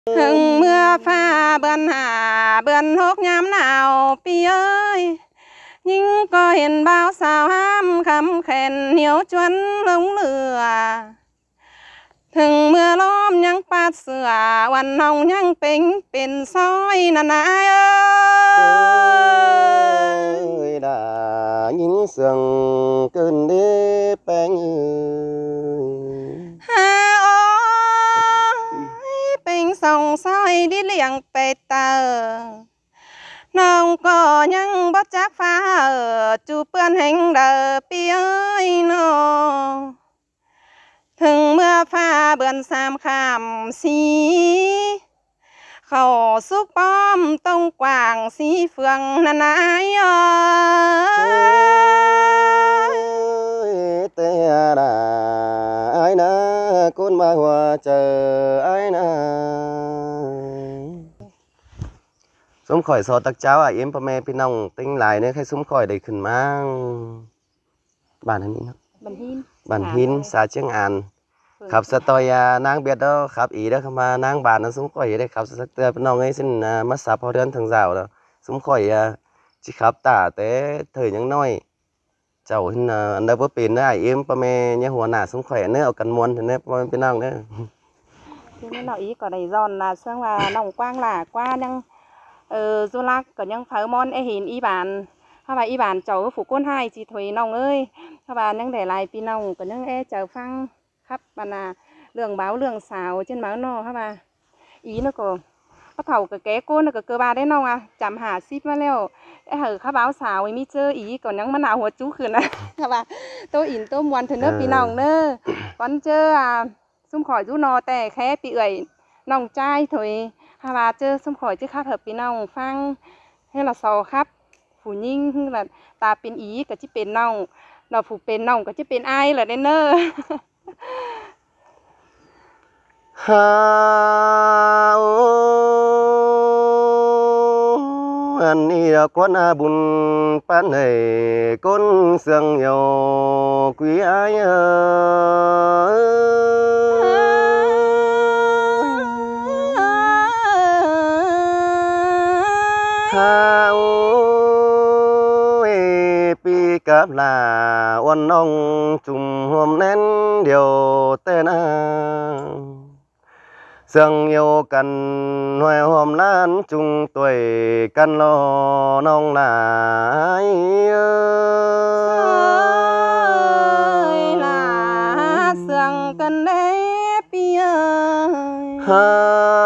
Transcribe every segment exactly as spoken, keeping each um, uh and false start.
Hừng mưa pha bươn hà bươn hốc nhám nào pi ơi, nhưng có hiền bao sao ham khăm khen hiếu chuấn lúng lừa. Hừng mưa lom nhang pat sửaวันhồng nhang pính pin soi nà nái ơi đã những sương cơn đế bánh ha ôi pính sông soi đi liệng bê tờ nông có nhang bắt chắc phá ở chú bươn hình đờ pi ơi nó hừng mưa pha bươn sam kham xí khẩu xúc bom tông quảng xí phường nà nái ơi tê đà ai na côn ma hoa chờ ai na sum khỏi so tắc cháu à yếm pa mẹ pi nong tinh lại nữa khai sum khỏi đầy khẩn mang bản hình nữa bản hin bản hin xã chiang anขับสตอยนางเบียดแล้วขับอีแล้วเข้ามา นางบานนั้นสมข่อยได้ขับสักเตือนน้องไอ้สินมาสับพอเดือนถึงเจ้าแล้วสมข่อยจิขับตาแต่เถยยังน้อยเจ้าหินอันเดอร์บ่เป็นได้เอ็มปะแม่เนี่ยหัวหน้าสมข่อยเนื้อเอากันมวนเถอะเนี่ยบ่เป็นน้องเด้อ thế nên nó ý có đầy giòn là xong là nòng quang là qua nhưng ờ du lạc có những pháo món e hình y bản các bà y bản cháu phủ côn hai chị thủy nòng ơi các bà những để lại pi nòng có những e chờ phăng khắp bà là lường báo lường xào trên báo nọ các bà ý nó có có thầu cái ké côn nó có cơ ba đấy nòng à chạm hà ship mà leo e hở khắp báo xào ấy mi chơi ý còn những món nàoหัวchú khử này các bà tôi in tôi muốn thử nước pi nòng nữa con chơi à xung khỏi rú nò tè khé bị ẩy nòng chai thôi hà bà chơi xung khỏi chứ khác hợp bị nòng phang hay là sò khắp phủ nhinh hay là taเป็นý cả chứเป็นnòng nó phủเป็นnòng cả chứเป็นai là đến nơ ฮาอันนี้กวนอาบุญปันให้ก้นเสียงโยกุยอายฮาโอ้ยปีกับลาวันน้องจุ่มหอมแน่นเดียวแต่นาsương yêu cần hoài hôm lan chung tuổi cần lo nong là ai ơi là sương cần đấy pi ơi ha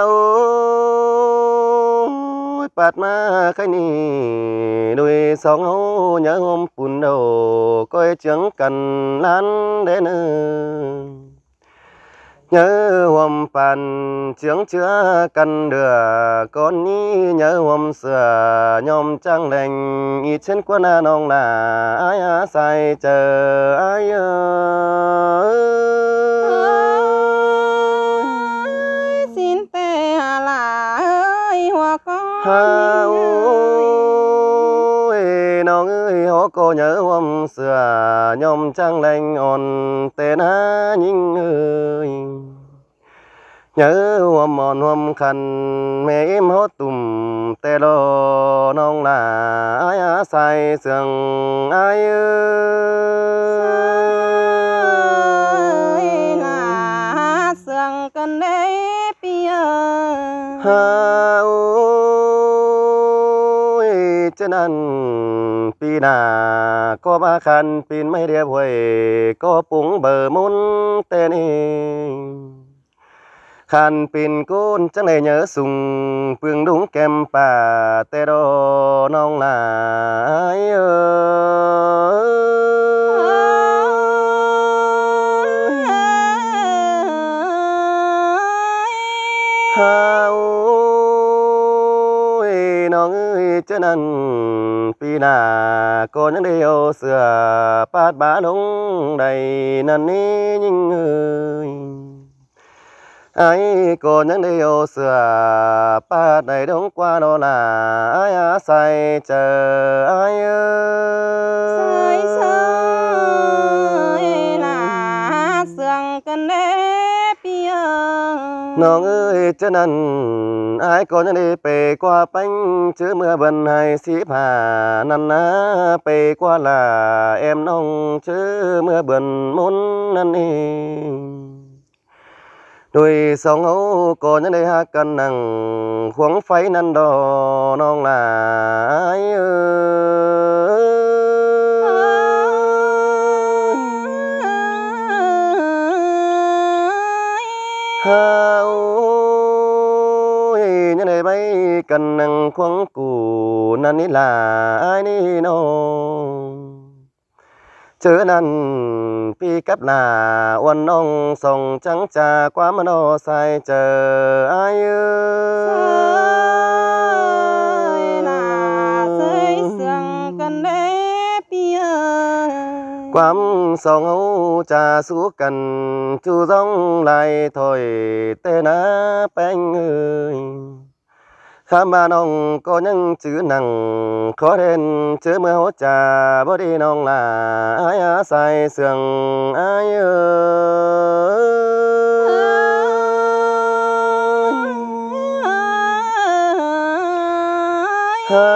ôi bạt ma cái ni đôi sóng hô nhớ hôm phun đầu coi chứng cần lan đến nhớ hôm pan chướng chứa căn đưa con ní nhớ hôm xưa nhom trăng lành y trên quân nong là ai á sai chờ ai ơi xin tê là ơi hoa con ha ôiน้องเอ้ยhọ có nhớ hôm xưa nhom trăng lành on tên á nhinh ơi nhớ hôm mòn hôm khăn mẹ em hót tùm tê lo nong là ai á sai sương ai ơi là sương cần đấy pi ơi ha ôi chân ăn pi nà có ba khăn pin mấy đĩa huệ có bún bờ môn tên khăn pin côn chẳng lẽ nhớ sùng phương đúng kem bà tê đô nong là ai ha ôiน้องเอ้ยchân ăn pi nà có những điều xưa bát bá lúng đầy năn ní nhưng ơi ai có những điều xưa ba đầy đông qua đó là ai á say chờ ai ơi là sương cần đấy pi ơi น้องเอ้ยจะนั้นอายก็ยังได้ไปกว่าปังเจอเมื่อบันให้สิผ่านันนะไปกว่าลาแอมน้องเจอเมื่อเบิ่นมนนั่นเองโดยสองเอาก็ยังได้ฮักกันนั่งควงไฟนั่นดอน้องลายเอ้ฮายังได้ไปกันนั่งควงกูนั่นนี่ลายนี่น้องเจอนั้นพี่กับหน้าวันน้องส่งจังจากความมโนใส่เจอไอ้เอ้ย ความสองเอาจะสู้กันจูร้องไล่ถอยแต่นะแป้งเอ้ยข้ามาน้องก็ยังจื้อหนังขอเด่นเจอเมื่อหัวจ่าบ่ได้น้องลาอายอาศัยเสื่องอายเอ้ยฮา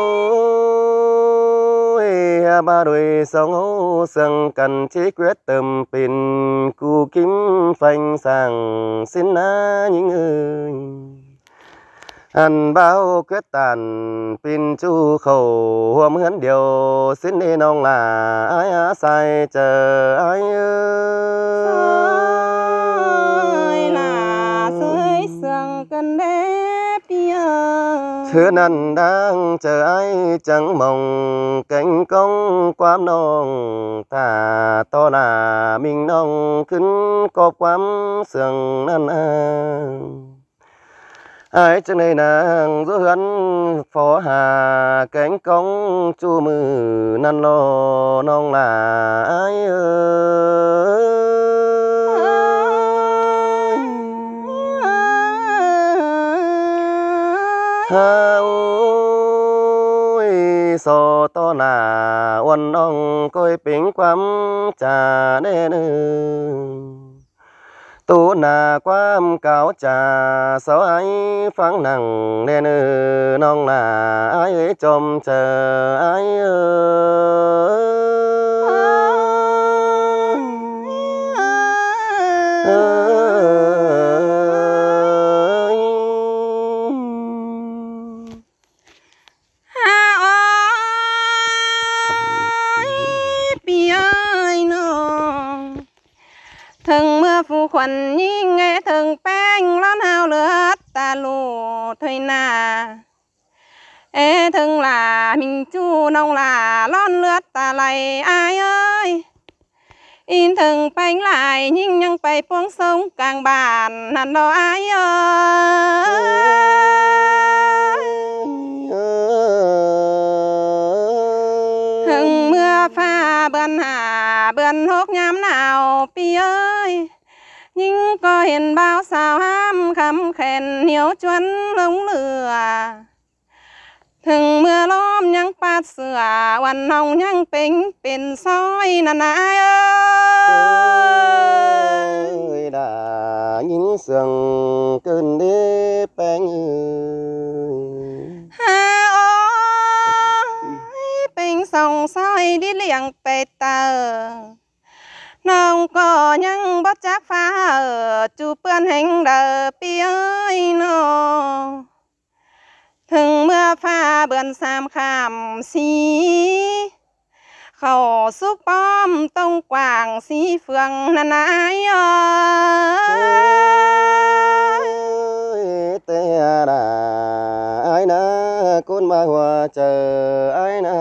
ba đôi sông hô sân cần chỉ quyết tâm pin cu kiếm phanh sang xin na những ơi anh bao quyết tàn pin chu khẩu hôm hấn điều xin đi nông là ai á sai chờ ai ơi là sơi sương cần đẹp thứ nan đang chờ ai chẳng mong cánh công quám nong thả to là mình nong khấn có quám sương nan ai chẳng này nàng giữa hấn phó hà cánh công chu mừ nan lo nong là ai ơi ha ôi so to làวันน้องก้อยปิงความจ่าเด้อตัวหน้าความเก่าจ่าสาวไอ้ฟังหนังเด้อน้องหน้าไอ้จมเจอไอ้เอ้ thường mưa phù khuẩn nhìn nghe thường bánh lón hao lướt ta lù thôi nà ê thường là mình chu nông là lon lướt ta lại ai ơi in thường bánh lại nhưng nhưng bay buông sông càng bàn hẳn đó ai ơi thường mưa pha bươn hà bươn hốc nhám nào pi ơi nhưng có hiện bao sao ham khăm khen hiếu chuẩn lống lửa thường mưa lom nhang pat sửaวันnong nhang ping pin soi nà ai ơi đã những sương cơn đế bánh ha ơi ping song soi đi liang pe tờ nong có nhang bắt chắc phá ở chu pươn hành đờ pi ơi nó thường mưa pha bươn sam kham xí khẩu xúc bom tông quảng xí phường nà ai ơi tê đà ai na côn ma hoa chờ ai na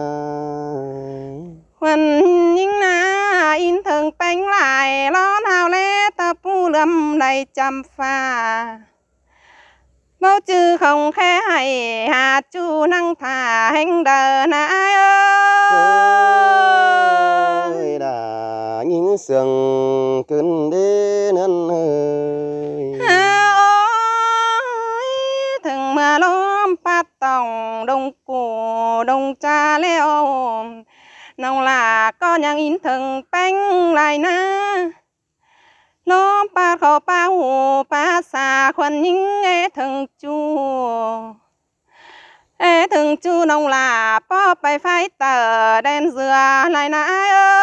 huân những na in thường bánh lại lón hào lê tập pu lâm đầy chăm pha bao chữ không khe hay hà chu năng thả hành đờ na ai ơi đã những sương cơn đế năn ơi ha ơi thường mà lom pat tòng đông cổ đông cha leo nông là có nhang in thường bánh lại na ล้มปาเขาปาหูปาสาควันยิ่งเอถึงจูเอถึงจูน้องลาป้อไปไฟเตอร์แดนเสือลายนายเอ้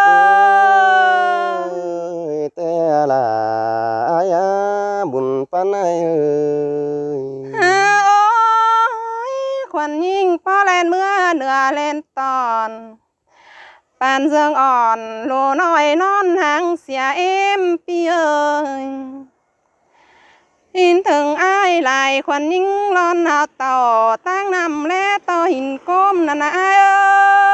ยแต่ละอายาบุญปานายเอ้ยโอ้ยควันยิ่งป้อแลนเมื่อเหนือเล่นตอนปานเสืองอ่อนโลน้อยนอนหางเสียเอ็มปีเอ้ยหินถึงอ้ายลายควันยิ่งร้อนเอาต่อตั้งนำและต่อหินก้มนั่นนะอ้ายเอ้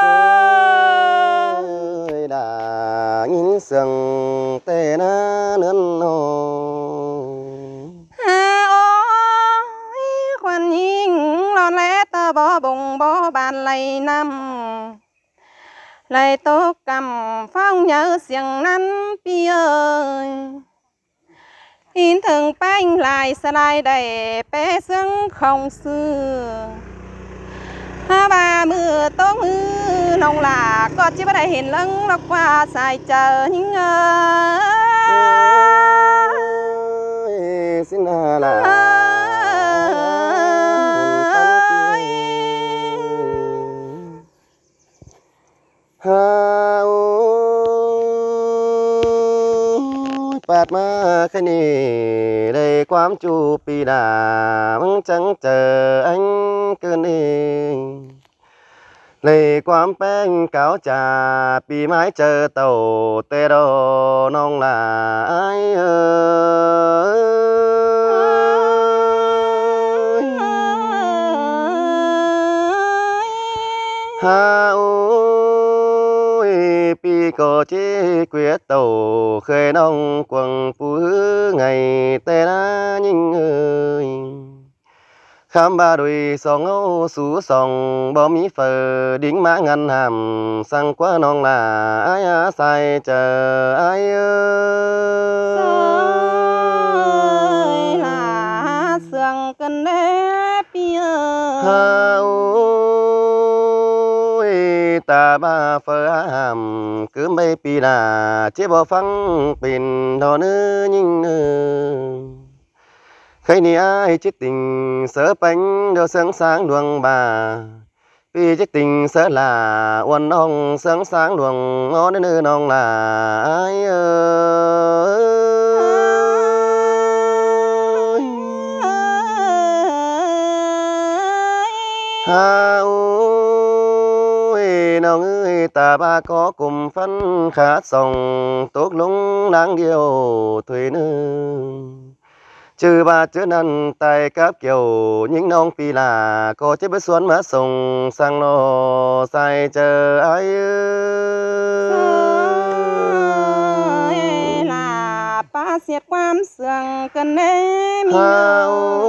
ย đã nhìn sương tê na nương nô โอ้ยควันยิ่งร้อนและต่อบ่บ่งบ่บานไหลน้ำไหลตกกำฟังเยอะเสียงนั้นปีเอ้ยหินถึงแป้งลายสลายได้เป้เสื่องของซื้อฮาบามือต้องมือน้องหลาก็จะไม่ได้เห็นเรื่องหรอกว่าสายเจอยิ่งเอ้ย xin là ha bạt ma cái này đây quám chu pi đà măng trắng chờ anh cơn đi lê quám bánh cáo trà pi mái chờ tàu tê đô nong là ai ơi ha ôi pi có chế quyết tàu khơi nong quăng phú ngày tê na nhìn ơi khám ba đôi song âu sú song bom mí phờ đính mã ngăn hàm sang quá non là ai á sai chờ ai ơi là sương cơn đế bia ha ôi ta ba phờ hàm cứ mấy pi là chế bỏ phăng pin đò nữ nhìn khi ni ai chết tình sớ bánh đồ sáng sáng luồng bà vì chết tình sớ là uốn nong sáng sáng luồng ngó đến nơi nong là ai ơi ha ôi nong ơi ta ba có cùng phân khá sòng tốt lúng đáng điều thuê nương chư ba chữ năn tay cáp kiều những nông phi là có chế bớt xuân má sông sang lo sai chờ ai ơi là ba xiết quam sương cơn đế ha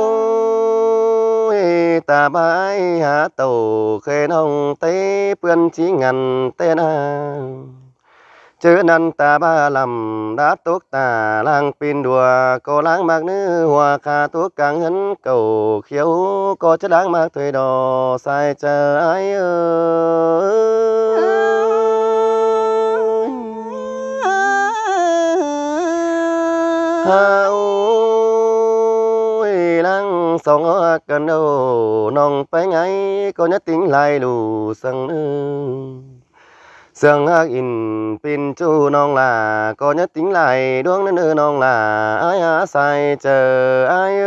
ôi ta bái há tàu khê nông tế bươn chí ngàn tên à chớ năn ta ba làm đã tốt ta lang pin đùa có láng mạc nữ hòa kha tốt càng hấn cầu khiếu có chất đáng mạc thuê đò sai chờ ai ơi ha ôi lang song ở cần đâu nong bánh ấy có nhất tính lại lù sang nữ sương hắc in pin chu nong là có nhất tính lại đuông đến nơi nong là ai á sai chờ ai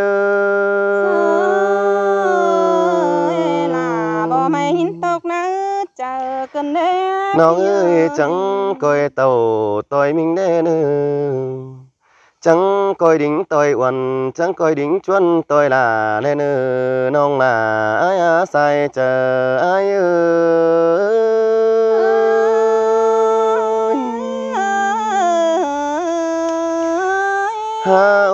ơi là bò mày hin tóc nắng chờ cơn đế nong ơi chẳng coi tàu tôi mình đê nữa chẳng coi đính tôi uẩn chẳng coi đính chuân tôi là lên nữa nong là ai á sai chờ ai ơi ha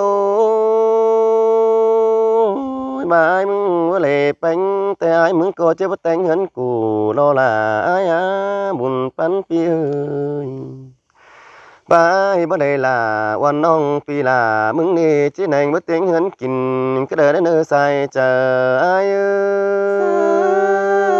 ôi bà ai mừng có lệ bánh tay ai mừng có chế bất tánh hấn cù lo là ai á buồn bắn pi ơi bà ai bất đây là oan nong pi là mừng đi chế nành bất tính hấn kìn cái đời đến nơi sai chờ ai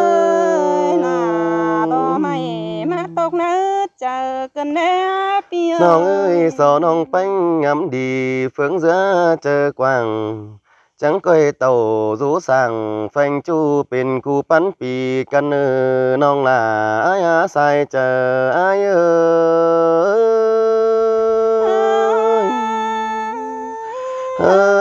ơi là bò mày má tóc nắng chờ cơn đế pi น้องเอ้ยสอน้องไปngắm đi phương giữa chờ quang chẳng coi tàu rú sang phanh chuเป็นกูปั้นปีกันเออน้องลาอ้ายอาใส่เจออ้ายเอ้ยเอ้